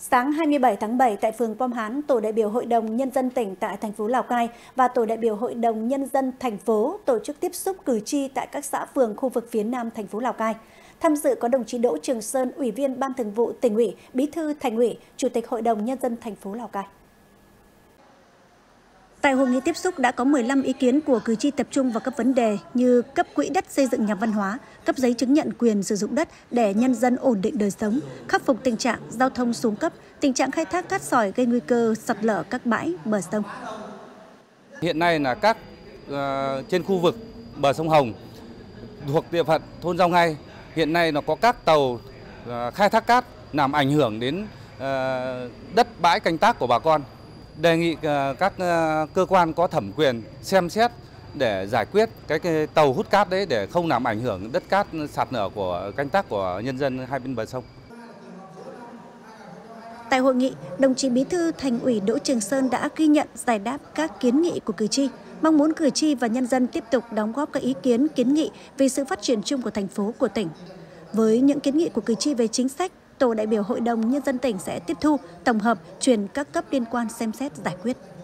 Sáng 27 tháng 7 tại phường Pom Hán, Tổ đại biểu Hội đồng Nhân dân tỉnh tại thành phố Lào Cai và Tổ đại biểu Hội đồng Nhân dân thành phố tổ chức tiếp xúc cử tri tại các xã phường khu vực phía Nam thành phố Lào Cai. Tham dự có đồng chí Đỗ Trường Sơn, Ủy viên Ban Thường vụ Tỉnh ủy, Bí thư Thành ủy, Chủ tịch Hội đồng Nhân dân thành phố Lào Cai. Tại hội nghị tiếp xúc đã có 15 ý kiến của cử tri tập trung vào các vấn đề như cấp quỹ đất xây dựng nhà văn hóa, cấp giấy chứng nhận quyền sử dụng đất để nhân dân ổn định đời sống, khắc phục tình trạng giao thông xuống cấp, tình trạng khai thác cát sỏi gây nguy cơ sạt lở các bãi bờ sông. Hiện nay là trên khu vực bờ sông Hồng thuộc địa phận thôn Rau Ngay, hiện nay nó có các tàu khai thác cát làm ảnh hưởng đến đất bãi canh tác của bà con. Đề nghị các cơ quan có thẩm quyền xem xét để giải quyết cái tàu hút cát đấy để không làm ảnh hưởng đất cát sạt lở của canh tác của nhân dân hai bên bờ sông. Tại hội nghị, đồng chí Bí thư Thành ủy Đỗ Trường Sơn đã ghi nhận giải đáp các kiến nghị của cử tri, mong muốn cử tri và nhân dân tiếp tục đóng góp các ý kiến, kiến nghị về sự phát triển chung của thành phố, của tỉnh. Với những kiến nghị của cử tri về chính sách, Tổ đại biểu Hội đồng Nhân dân tỉnh sẽ tiếp thu, tổng hợp, chuyển các cấp liên quan xem xét giải quyết.